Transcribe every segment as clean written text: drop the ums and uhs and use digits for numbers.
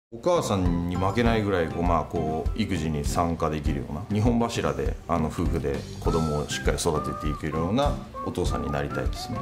お母さんに負けないぐらい育児に参加できるような2本柱で夫婦で子供をしっかり育てていけるようなお父さんになりたいですね。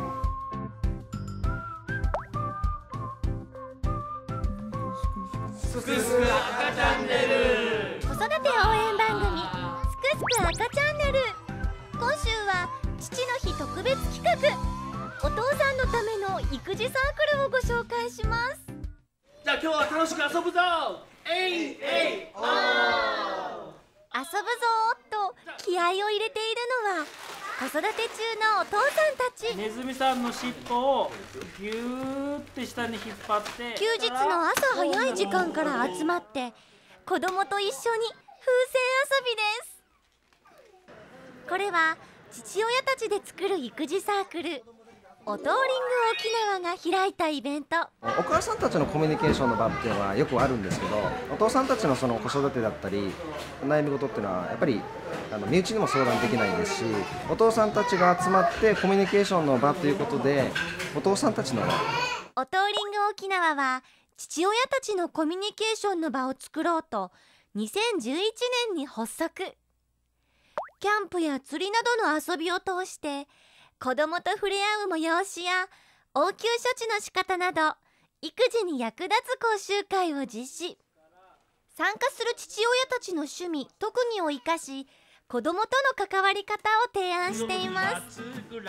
すくすく赤チャンネル、 子育て応援番組すくすく赤チャンネル。今週は父の日特別企画、お父さんのための育児サークルをご紹介します。 じゃあ今日は楽しく遊ぶぞ。えいえいおー、 遊ぶぞーっと気合を入れているのは子育て中のお父さんたち。 ネズミさんの尻尾をギューって下に引っ張って、 休日の朝早い時間から集まって子供と一緒に風船遊びです。これは父親たちで作る育児サークルおとうりんぐ沖縄が開いたイベント。 お母さんたちのコミュニケーションの場っていうのはよくあるんですけど、お父さんたちのその子育てだったり悩み事っていうのはやっぱり身内にも相談できないですし、お父さんたちが集まってコミュニケーションの場ということで、お父さんたちのおとうりんぐ沖縄は父親たちのコミュニケーションの場を作ろうと2011年に発足。キャンプや釣りなどの遊びを通して子供と触れ合う催しや応急処置の仕方など育児に役立つ講習会を実施。参加する父親たちの趣味特技を生かし子供との関わり方を提案しています。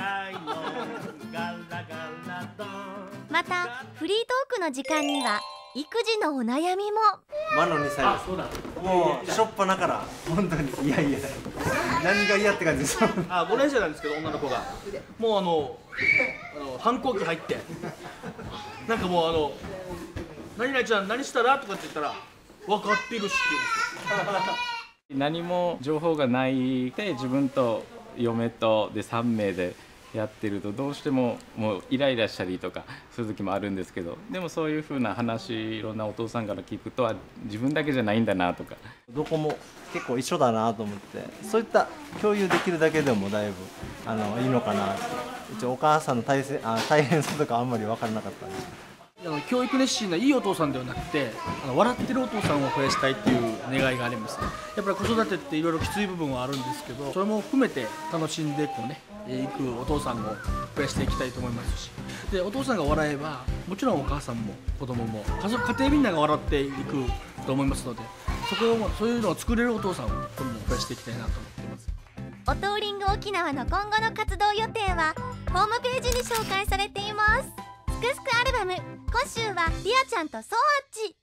またフリートークの時間には育児のお悩みも。 魔の2歳です。もうしょっぱなから本当に何が嫌って感じです。 5年生なんですけど、女の子がもう反抗期入ってなんかもう何々ちゃん何したらとかって言ったら分かってるしって言うんですよ。 何も情報がないで自分と嫁とで3名でやってるとどうしてももうイライラしたりとかする時もあるんですけど、でもそういう風な話いろんなお父さんから聞くと自分だけじゃないんだなとか、 どこも結構一緒だなと思って、そういった共有できるだけでもだいぶいいのかなって。一応お母さんの大変さとかあんまり分からなかったんで。 教育熱心ないいお父さんではなくて笑ってるお父さんを増やしたいっていう願いがあります。やっぱり子育てっていろいろきつい部分はあるんですけど、それも含めて楽しんでいくお父さんを増やしていきたいと思いますし、でお父さんが笑えばもちろんお母さんも子供も家庭みんなが笑っていくと思いますので、そういうのを作れるお父さんを今度増やしていきたいなと思っています。 おとうりんぐ沖縄の今後の活動予定はホームページに紹介されています。すくすくアルバム、今週はリアちゃんとそうあっち。